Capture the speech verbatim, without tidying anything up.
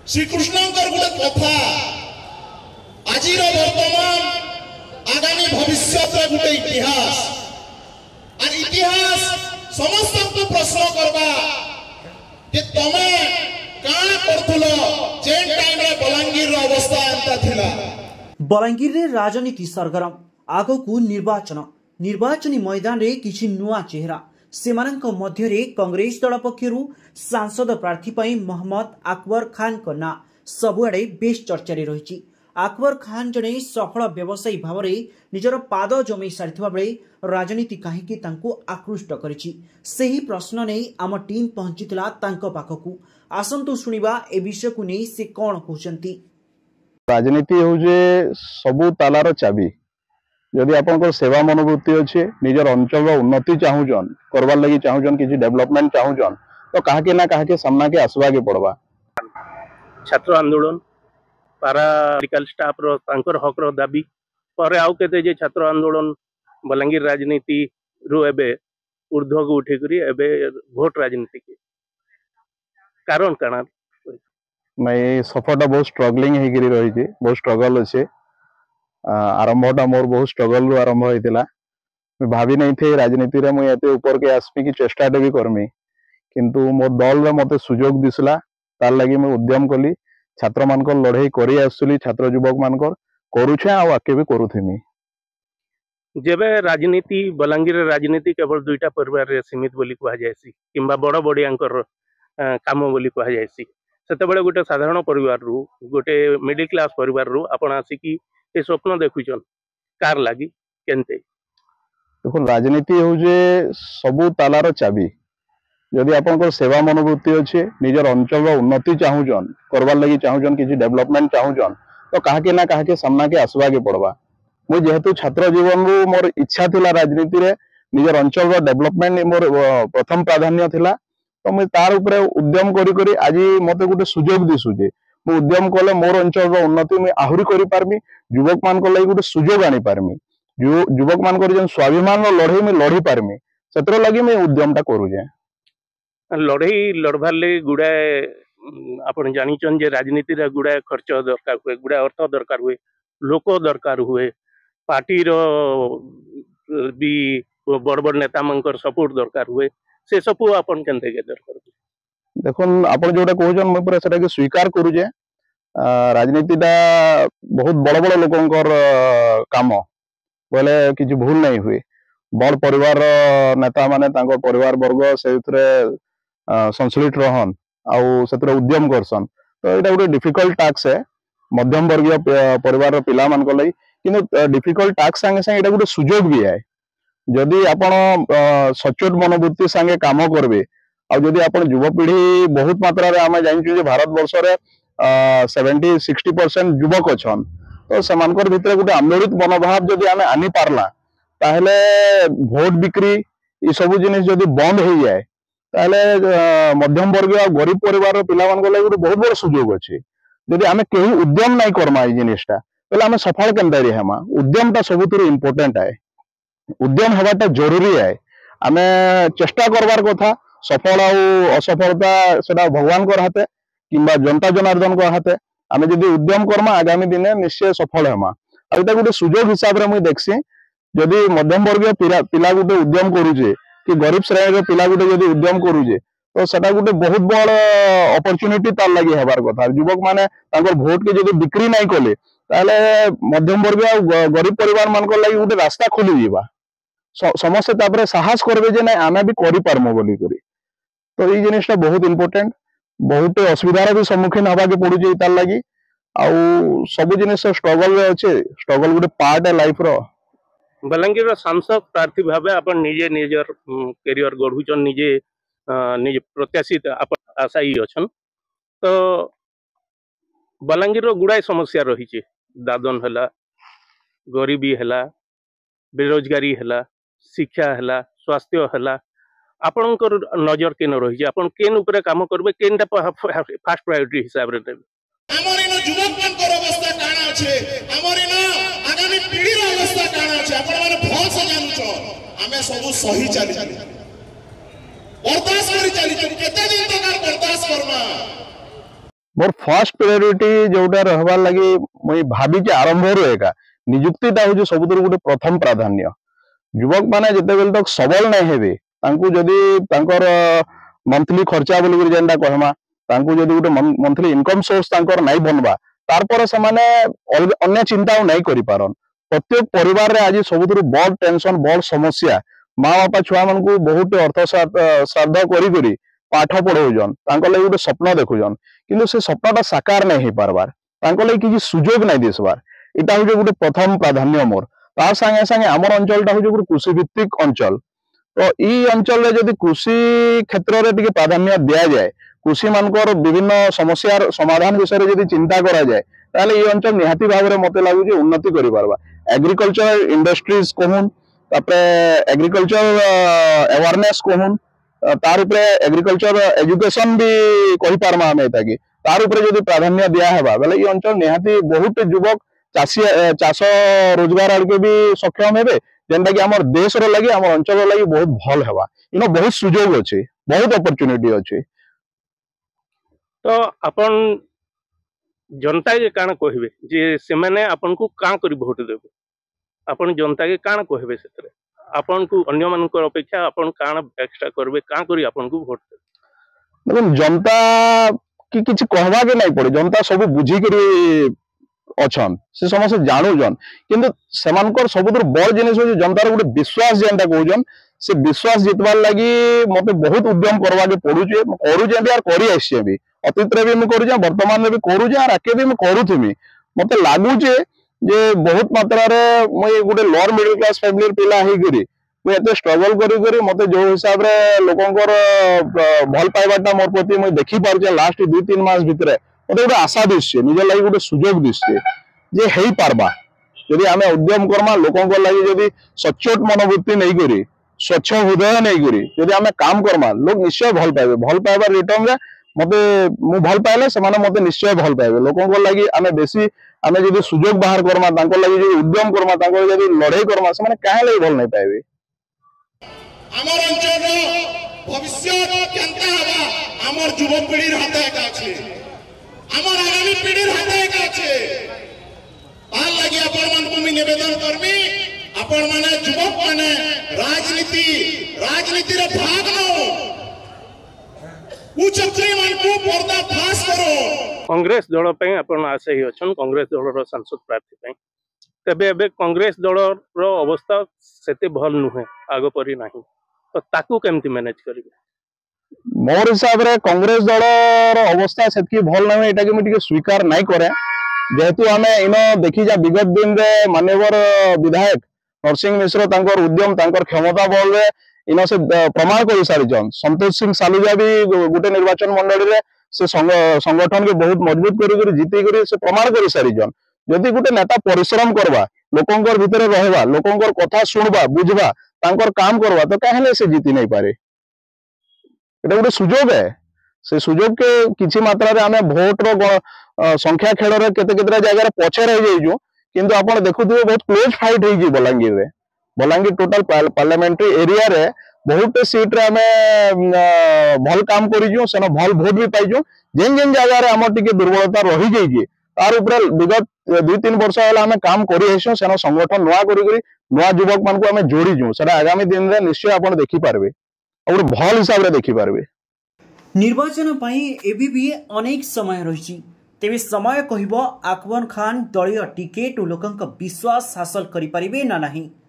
श्रीकृष्णकर गोटे कथा आज वर्तमान आगामी भविष्य गोटे इतिहास और इतिहास समस्त को प्रश्न करवा कि तमे काण करथुलो जेन टाइम रे बलांगीर रो अवस्था एंता थिला। बलांगीर रे राजनीति सरगरम आगकू निर्वाचन निर्वाचनी मैदान रे किछि नुआ चेहरा सेमानंक मध्य रे कांग्रेस दल पक्षरु सांसद प्रार्थी पई मोहम्मद अकबर खान को ना सबुआडे बेस चर्चा रे रहिछि। अकबर खान जने सफल व्यवसायी भाव रे निजर पाद जमै सारिथिबा बेले राजनीति काहेकि तांको आकृष्ट करिछि सेही प्रश्न नै आम टीम पहुंचितला तांको पाखकू। आसंतु सुनिबा ए विषय को नै से कोन कहउचंती। राजनीति होजे सबु तालार चाबी। जदि आपन सेवा मनोवृत्ति अच्छे निजर अंचल उन्नति चाहूचन करवार लगी चाहूचन किसी डेवलपमेंट चाहूचन तो काहे ना काहे सामना के आसवा के पड़वा। छात्र आंदोलन पारा मेडिकल स्टाफ रो तांकर हक रो दाबी पर आउ केते जे छात्र आंदोलन बलांगीर राजनीति रु एबे ऊर्ध्व को उठे करी एबे वोट राजनीति के कारण काना मैं सफरटा बहुत स्ट्रगलिंग हे गिरी रही थी बहुत स्ट्रगल अच्छे आरंभटा मोर बहुत स्ट्रगल रु आरंभ होइतिला। मैं भाभी नहीं थे राजनीति रे मुई एते ऊपर के आसमी की चेष्टा भी करमी किंतु मोर दल रे मते सुजोग दिसला तार लगी मैं उद्यम कली छात्र मान लड़ाई करी आसुली छात्र युवक मान करूछे आ आके भी करूथिमी। जेबे राजनीति बलांगीर राजनीति केवल दुईटा परिवार रे सीमित बोली कहा जायसी किंबा बड़ बड़ियांकर काम बोली कहा जायसी सेते बेले गोटे साधारण परिवार रु गोटे मिडिल क्लास परिवार रु आपण आसिकी ए स्वप्न देखुचन कार लागी केनते देखो राजनीति होजे सबु तालार चाबी। जदि आपन सेवा मनोवृत्ति अच्छे निजर अंचल उन्नति चाहूचन करवार लगी चाहूचन किसी डेवलपमेंट चाहूचन तो काहे ना काहे सामना के आसवा के पड़वा। मुझे जेहेतु छात्र जीवन रु मोर इच्छा थिला राजनीति रे निजर अंचल डेवलपमेंट मोर प्रथम प्राधान्य थिला तो मुझे तार उपरे उद्यम करी करी आज मते गोटे सुजोग दिसुजे मु उद्यम कले मोर अंचल उन्नति मुझे आहरी करि पारमी युवक मान लगी गोटे सुजोग आनी पारमी युवक मान जेन स्वाभिमान लड़ाई में लड़ी पारमी सेतर लगी मैं उद्यमटा करूजे। लड़ाई लड़बार लगी गुड़ाए आपण जानिचन जे राजनीति रे गुड़ाए खर्च दरकार हुए गुड़ाए अर्थ दरकार हुए लोक दरकार हुए पार्टी रो भी बड़ बड़ नेता मानकर सपोर्ट दरकार हुए से सब आपण केनते के दरकार देखुन आपण जोटा कहउछन मैं पूरा सेटा के स्वीकार करूजे राजनीतिटा बहुत बड़ बड़ लोकंकर काम बोले किछि भूल नहीं हुए बड़ परिवार नेता माने तांको परिवार वर्ग से संश्लिष्ट रहन आउ से उद्यम करसन तो यहाँ गोटे डिफिकल्ट टास्क है मध्यम वर्गीय परिवार पिला मान लगी किंतु डिफिकल्ट टास्क संगे संगे यहाँ गोटे सुजोग भी है जदि आपण सचोट मनोवृत्ति संगे काम करबे आ जदि आपण युवपीढ़ी बहुत मात्रा रे आमे जानिछु जे भारत वर्ष रे सेवेंटी सिक्सटी परसेंट युवक अच्छन तो सेमानकर भितर गोटे आंदोलित मनोभाव जदि आमे आनी पारला ताहले भोट बिक्री ये सब जिनिस जदि बंद हो जाए ताहले मध्यम वर्गीय और गरीब परिवार पिला मान लगी गोटे बहुत बड़ सुजोग अच्छे जदि आमे केही उद्यम नहीं करमा ये जिनिसटा ताहले आमे सफल केनता रे हेमा उद्यमटा सबुतु इम्पोर्टेंट है उद्यम हवाटा जरूरी है आमे चेष्टा करवार कथा सफल आ असफलता सेटा भगवान को हाथे किंबा जनता जनार्दन को हाथे आमे जदि उद्यम करमा आगामी दिन निश्चय सफल हेमा आ एटा गोटे सुजोग हिसाब रे मुई देखसी जदि मध्यम वर्गीय पिला गोटे उद्यम करूजे कि गरीब श्रेणी पिला गोटे जदि उद्यम करूजे तो सेटा गोटे बहुत बड़ अपॉर्चुनिटी तार लगी हेबार कथा युवक माने तांकर भोट के जदि बिक्री नहीं कले ताले मध्यम वर्गीय गरीब परिवार मान लगी गोटे रास्ता खोली जीवा समस्ते तापरे साहस करबे जे नहीं आमे भी करि पारमो बोली करी तो ये जिनिसटा बहुत इंपोर्टेंट बहुत असुविधार भी सम्मुखीन हवा के पड़ुजे तार लगी आउ सब जिनिस स्ट्रगल रे अच्छे स्ट्रगल गोटे पार्ट है लाइफ रो। बलांगीर सांसद प्रार्थी भावे आपण निजे निजर कैरियर गढ़ुचन निजे निज प्रत्याशित आपण आशायी अछन तो बलांगीर गुड़ाए समस्या रही दादन है गरीबी है बेरोजगारी है शिक्षा है स्वास्थ्य है आपणकर नजर केन रही आपण केन ऊपर काम करबे केनटा फास्ट प्रायोरिटी हिसाब रे देबे हमर इन युवक मानकर अवस्था काना छै हमर इन आगामी पीढ़ी रो अवस्था काना छै आपण माने भल से जानछो हमें सब सही चली बर्दाश्त करी चली केते दिन तक बर्दाश्त करमा। मोर फर्स्ट प्रायोरिटी जोटा रहबार लगी मुई भाभी के आरंभ रो एका नियुक्तिटा हो सब गोटे प्रथम प्राधान्य। युवक माने जिते बेल तक सबल नहीं हेबे तांकु जदी तांकर मंथली खर्चा बोली जेनटा कहमा तांकु जदी गोटे मंथली इनकम सोर्स तांकर नहीं बनबा तार पर से माने अन्य चिंता नहीं करि पारन। प्रत्येक परिवार रे आज सबुतु बड़ टेंशन बड़ समस्या माँ बापा छुआ मन को बहुत अर्थ श्राद्ध करी करी पाठ पढ़ौजन तांको लागि गोटे स्वप्न देखुजन किंतु से स्वप्नटा साकार नहीं हो पारबार तांको लागि किछि सुजोग नहीं दिसबार इटा हो गोटे प्रथम प्राधान्य मोर। तार संगे संगे आमर अंचलटा हो गोटे कृषि भित्तिक अंचल तो ई अंचल रे जदि कृषि क्षेत्र रे टिके प्राधान्य दिया जाए कृषि मानकर विभिन्न समस्यार समाधान विषय जदि चिंता करा जाए ताले ई अंचल निहाती भाव में मते लागु जे उन्नति करि पारबा। एग्रीकल्चर इंडस्ट्रीज कहून तापरे एग्रीकल्चर अवेयरनेस कहून तार उपरे एग्रीकल्चर एजुकेशन भी कहि पारमा हमें ताकि तार उपरे जदि प्राधान्य दिया हेबा बेले ई अंचल निहाती बहुत युवक चासी चाष रोजगार आड़के भी सक्षम हेबे जेनटा कि हमर देश रो लागि हमर अंचल रो लागि बहुत भल हेबा इनो बहुत सुजोग अछि बहुत अपॉर्चुनिटी अछि। तो अपन जनता के काना कहबे जे से माने आपन को का करी वोट देबे अपन जनता के काना कहबे सेतरे आपन को अन्य मानकर अपेक्षा अपन काना एक्स्ट्रा करबे का करी आपन को वोट देबे। देखो जनता की किछि कहबा के नहीं पड़े जनता सब बुझी करी अछन से समस्त जानूजन किंतु सेमानकर सबुतर बड़ जिनिस हो जनतार गोटे विश्वास जेनटा कहउजन से विश्वास जितबार लगी मते बहुत उद्यम करवा के पड़ुचे करूचे भी आर करी आछे भी अतीत रे भी मैं करूचे वर्तमान में भी करूचे आर आके भी मैं करूथुमी मते लागुचे जे बहुत मात्रा रे मैं गोटे लोअर मिडिल क्लास फैमिली पिला हे गरी मैं एते स्ट्रगल करी करी मते जो हिसाब रे लोकंकर भल पाइबाटा मोर प्रति मैं देखि पारचे लास्ट दो तीन मास भितरे मते गोटे आशा दिसचे निजे लागि गोटे सुजोग दिसचे जे हेई पारबा यदि आमे उद्यम करमा लोकंकर लागि यदि सचोट मनोवृत्ति नहीं करी स्वच्छ हृदय नहीं करी यदि आमे काम करमा लोग निश्चय भल पाइबे भल पाइबार रिटर्न रे मते मु भल पाइले से माने मते निश्चय भल पाइबे लोकंकर लागि आमे बेसी आमे यदि सुजोग बाहर करमा तांकर लागि यदि उद्यम करमा तांकर यदि लड़ाई करमा से माने काहे लागि भल नहीं पाइबे। हमर अंचल रो भविष्य केनता हवा हमर युवा पीढ़ी हाथे का छै हमर आगामी पीढ़ी हाथे का छै तार लागि अपन मन को निवेदन करबी अपन माने युवक माने राजनीति राजनीति रे भाग लो उच्चत्री मन को पर्दा फास करो। कांग्रेस दल पे अपन आशा ही अछन कांग्रेस दल रो सांसद प्रार्थी पे तबे एबे कांग्रेस दल रो अवस्था सेते भल नुहे आगो परी नाही तो ताकू केमती मैनेज करिवे। मोर हिसाब रे कांग्रेस दल रो अवस्था सेतकी भल नाही एटा के मैं स्वीकार नहीं करे जेहेतु आमे इनो देखि जा विगत दिन रे माननीय विधायक नरसिंह मिश्र तांकर उद्यम तांकर क्षमता बल रे इनो से प्रमाण कर सारिजन संतोष सिंह सालुजा भी गोटे निर्वाचन मंडली रे से संगठन के बहुत मजबूत करी करी जीती करी से प्रमाण कर सारिजन यदि गोटे नेता परिश्रम करवा लोकंकर भितर रहबा लोकंकर कथा सुनबा बुझबा तांकर काम करवा तो काहेले से जीती नहीं पारे एटा गोटे सुजोग है से सुजोग के किछि मात्रा रे आमे भोट रो संख्या खेल रे केते केते जगह पछे रह जाइजो किंतु आपण देखुथिबे बहुत क्लोज फाइट होई बलांगीर रे बलांगीर टोटल पार्लियामेंट्री एरिया रे बहुत सीट रे आमे भल काम करिजो सेना भल वोट भी पाइजो जेन जेन जगह रे हमर टिके दुर्बलता रही जाइजे तार ऊपर विगत दो तीन वर्ष होला हमें काम करि हेसो सेना संगठन नवा करी करी नवा युवक मान को हमें जोड़ी जो सेना आगामी दिन रे निश्चय आपण देखि पारबे और भल हिसाब रे देखि पारबे। निर्वाचन पई एबी भी अनेक समय रही तेबे समय कहब आकबर खान दलीय टिकेट और लोकंक विश्वास हासिल करि परिबे ना नहीं।